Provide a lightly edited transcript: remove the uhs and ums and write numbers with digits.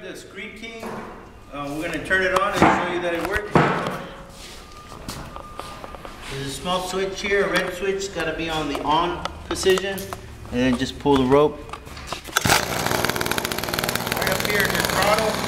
the Screed King. We're going to turn it on and show you that it works. There's a small switch here, a red switch. It's got to be on the on position. And then just pull the rope. Right up here is your throttle.